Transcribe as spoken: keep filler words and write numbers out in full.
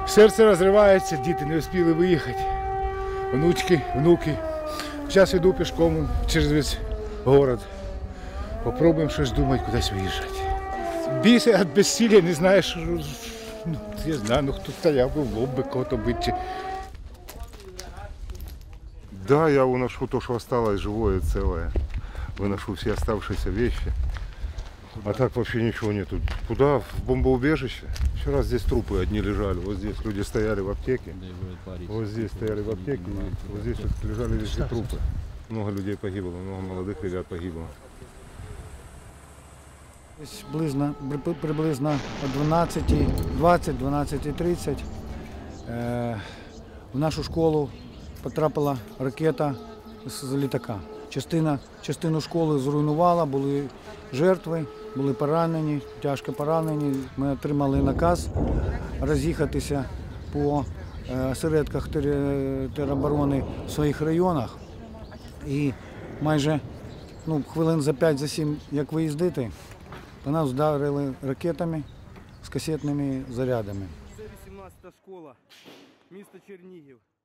Серце розривається, діти не встигли виїхати. Внучки, внуки. Зараз йду пішком через весь город. Попробуємо щось думати, кудись виїжджати. Бійся від безсилля, не знаєш, ну, я знаю, ну хто стояв би в лоб би кого-то бити. Да, я уношу то, что осталось живое, целое. Выношу все оставшиеся вещи. А так вообще ничего нету. Куда? В бомбоубежище? Вчера здесь трупы одни лежали. Вот здесь люди стояли в аптеке. Вот здесь стояли в аптеке. И вот здесь вот лежали везде трупы. Много людей погибло, много молодых ребят погибло. Приблизно, приблизно о дванадцятій двадцять, дванадцятій тридцять е, в нашу школу потрапила ракета з літака. Частина, частину школи зруйнувала, були жертви, були поранені, тяжко поранені. Ми отримали наказ роз'їхатися по е, осередках тероборони в своїх районах. І майже ну, хвилин за п'ять за сім, як виїздити, по нас вдарили ракетами з касетними зарядами. Це вісімнадцята школа, місто Чернігів.